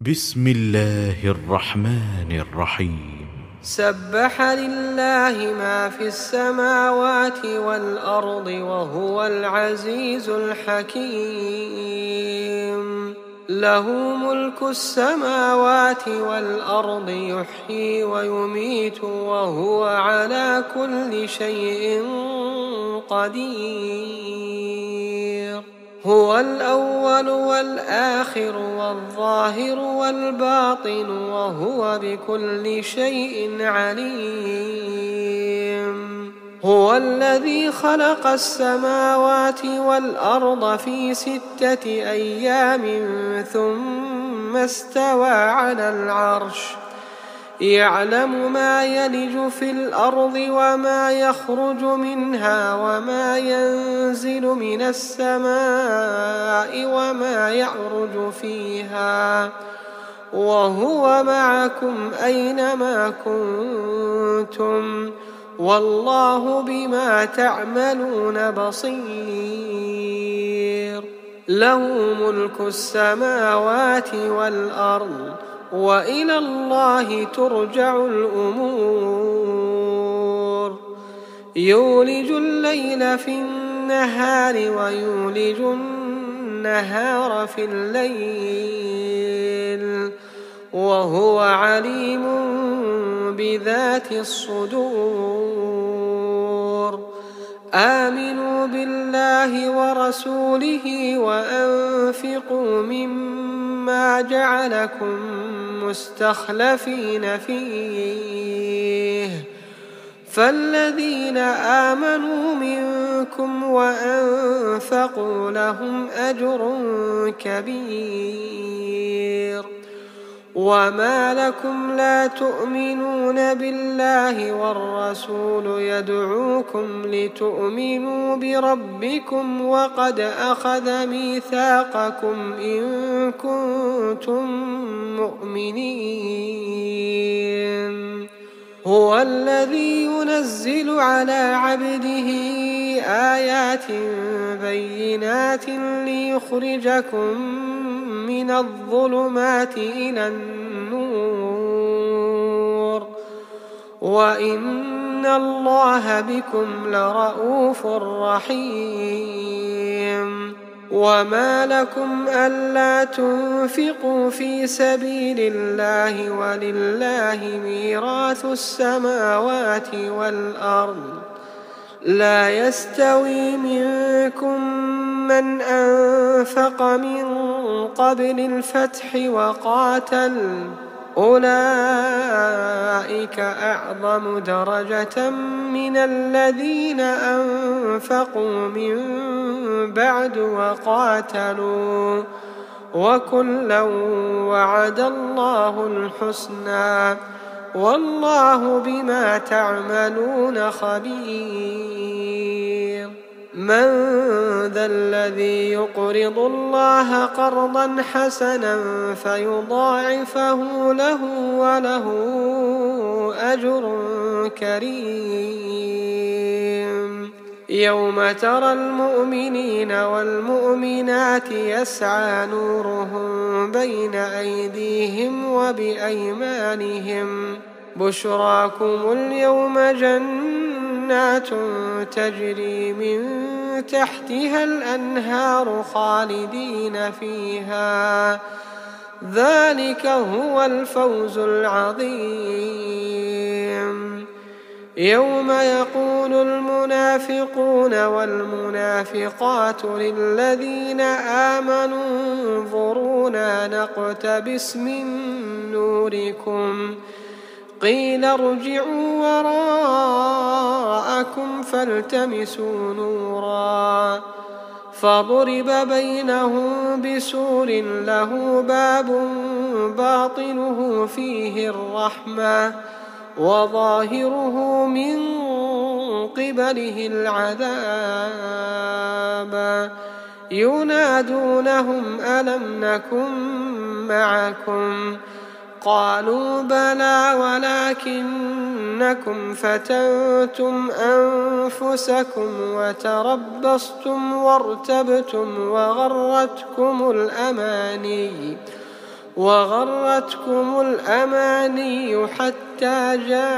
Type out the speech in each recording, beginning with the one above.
بسم الله الرحمن الرحيم. سبح لله ما في السماوات والأرض وهو العزيز الحكيم. له ملك السماوات والأرض يحيي ويميت وهو على كل شيء قدير. هو الأول والآخر والظاهر والباطن وهو بكل شيء عليم. هو الذي خلق السماوات والأرض في 6 أيام ثم استوى على العرش يعلم ما يلج في الأرض وما يخرج منها وما ينزل من السماء وما يعرج فيها وهو معكم أينما كنتم والله بما تعملون بصير. له ملك السماوات والأرض وإلى الله ترجع الأمور. يولج الليل في النهار ويولج النهار في الليل وهو عليم بذات الصدور. آمنوا بالله ورسوله وأنفقوا مما جعلكم مستخلفين فيه فالذين آمنوا منكم وأنفقوا لهم أجر كبير. وما لكم لا تؤمنون بالله والرسول يدعوكم لتؤمنوا بربكم وقد أخذ ميثاقكم إن كنتم مؤمنين. هو الذي ينزل على عبده آيات بينات ليخرجكم من الظلمات إلى النور وإن الله بكم لرءوف رحيم. وما لكم ألا تنفقوا في سبيل الله ولله ميراث السماوات والأرض لا يستوي منكم من أنفق من قبل الفتح وقاتل أولئك أعظم درجة من الذين أنفقوا من بعد وقاتلوا وكلا وعد الله الحسنى والله بما تعملون خبير. من ذا الذي يقرض الله قرضا حسنا فيضاعفه له وله أجر كريم. يوم ترى المؤمنين والمؤمنات يسعى نورهم بين أيديهم وبأيمانهم بشراكم اليوم جنات تجري من تحتها الأنهار خالدين فيها ذلك هو الفوز العظيم. يوم يقول المنافقون والمنافقات للذين آمنوا انظرونا نقتبس من نوركم قيل ارجعوا وراءكم فالتمسوا نورا فضرب بينهم بسور له باب باطنه فيه الرحمة وظاهره من قبله العذاب. ينادونهم ألم نكن معكم قالوا بلى ولكنكم فتنتم أنفسكم وتربصتم وارتبتم وغرتكم الأماني وغرتكم الأماني حتى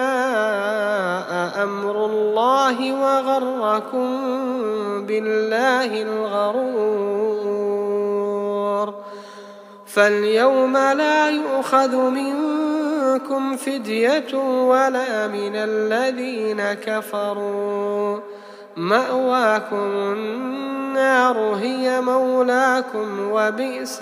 جاء أمر الله وغركم بالله الغرور. فاليوم لا يؤخذ منكم فدية ولا من الذين كفروا، مأواكم النار هي مولاكم وبئس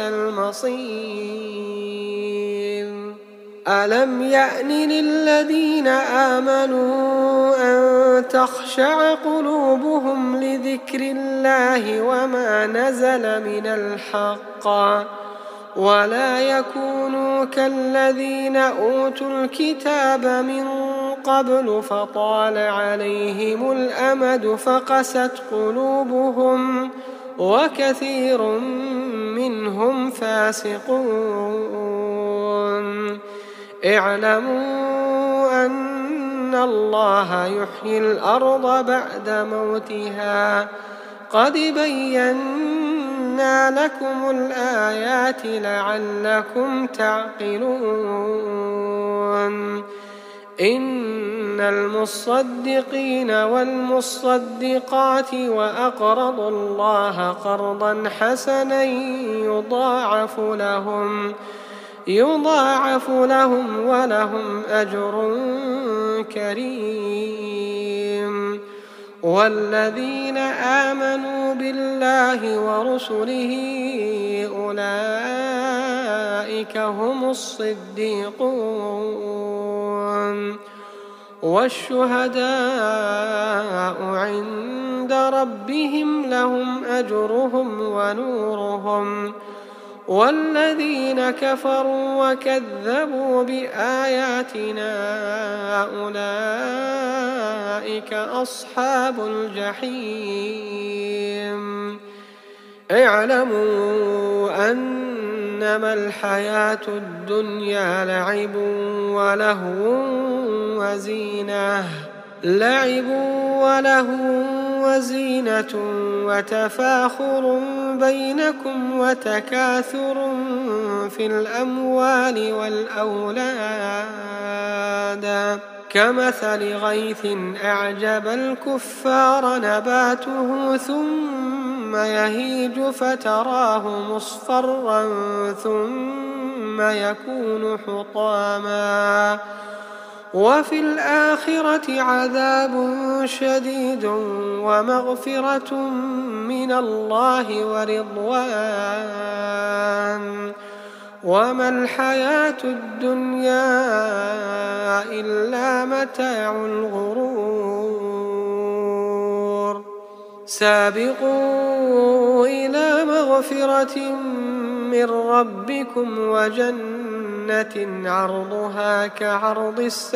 المصير. ألم يأن للذين آمنوا أن تخشع قلوبهم لذكر الله وما نزل من الحق ولا يكونوا كالذين أوتوا الكتاب من قبل فطال عليهم الأمد فقست قلوبهم وكثير منهم فاسقون. اعلموا أن الله يحيي الأرض بعد موتها قد بينا لكم الآيات لعلكم تعقلون. إن المصدقين والمصدقات وأقرضوا الله قرضا حسنا يضاعف لهم ولهم أجر كريم. والذين آمنوا بالله ورسله أولئك هم الصديقون والشهداء عند ربهم لهم أجرهم ونورهم. والذين كفروا وكذبوا بآياتنا أولئك أصحاب الجحيم. اعلموا أنما الحياة الدنيا لعب ولهو وزينة وتفاخر بينكم وتكاثر في الأموال والأولاد كمثل غيث أعجب الكفار نباته ثم يهيج فتراه مصفرا ثم يكون حطاما وفي الآخرة عذاب شديد ومغفرة من الله ورضوان وما الحياة الدنيا إلا متاع الغرور. سابقوا إلى مغفرة من ربكم وجنة عرضها كعرض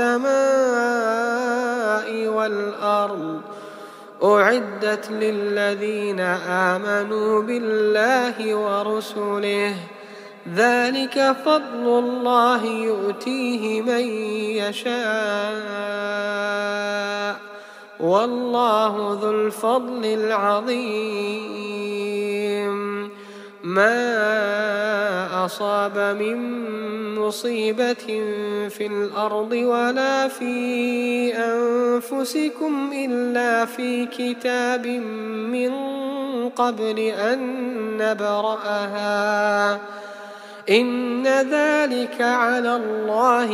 السماء والأرض أعدت للذين آمنوا بالله ورسله ذلك فضل الله يؤتيه من يشاء والله ذو الفضل العظيم. ما أصاب من مصيبة في الأرض ولا في أنفسكم إلا في كتاب من قبل أن نبرأها إن ذلك على الله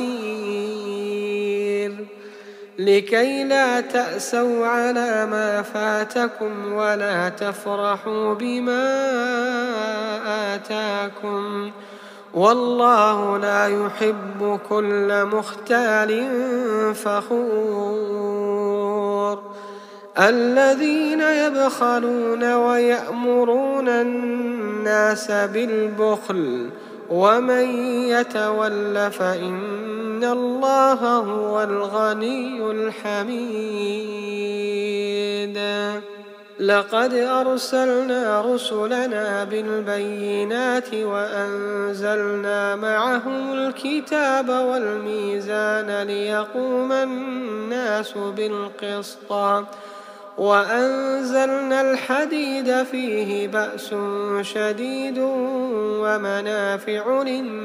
يسير. لكي لا تأسوا على ما فاتكم ولا تفرحوا بما آتاكم والله لا يحب كل مختال فخور. الذين يبخلون ويأمرون الناس بالبخل ومن يتول فإن الله هو الغني الحميد. لقد أرسلنا رسلنا بالبينات وأنزلنا معهم الكتاب والميزان ليقوم الناس بالقسط وأنزلنا الحديد فيه بأس شديد ومنافع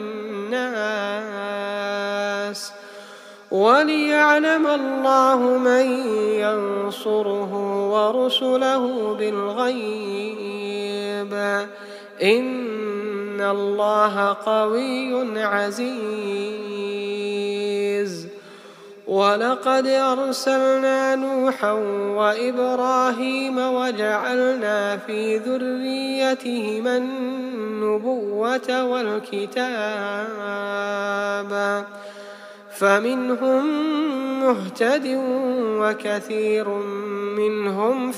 للناس وليعلم الله من ينصره ورسله بالغيب إن الله قوي عزيز. ولقد أرسلنا نوحا وإبراهيم وجعلنا في ذريتهما النبوة والكتاب فمنهم مهتد وكثير منهم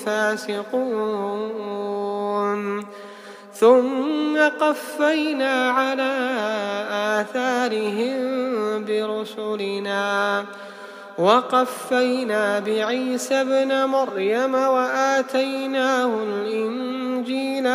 فاسقون ثم قفينا على آثارهم برسلنا وقفينا بعيسى ابن مريم وآتيناه الإنجيل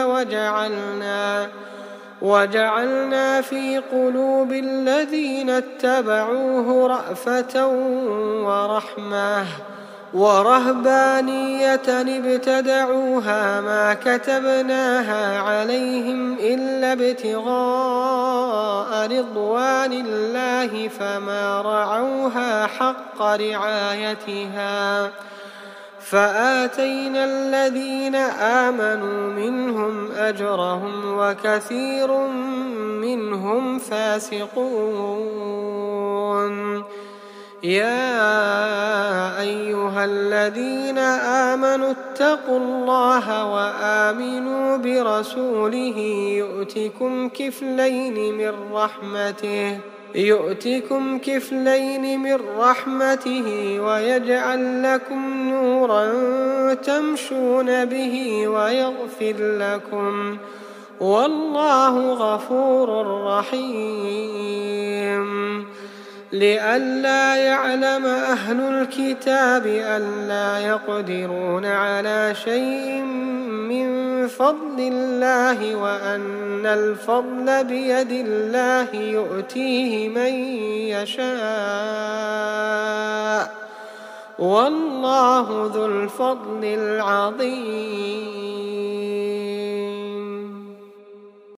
وجعلنا في قلوب الذين اتبعوه رأفة ورحمة ورهبانية ابتدعوها ما كتبناها عليهم إلا ابتغاء رضوان الله فما رعوها حق رعايتها فآتينا الذين آمنوا منهم أجرهم وكثير منهم فاسقون. يا أيها الذين آمنوا اتقوا الله وآمنوا برسوله يؤتكم كفلين من رحمته ويجعل لكم نورا تمشون به ويغفر لكم والله غفور رحيم. لئلا يعلم أهل الكتاب ألا يقدرون على شيء من فضل الله وأن الفضل بيد الله يؤتيه من يشاء والله ذو الفضل العظيم.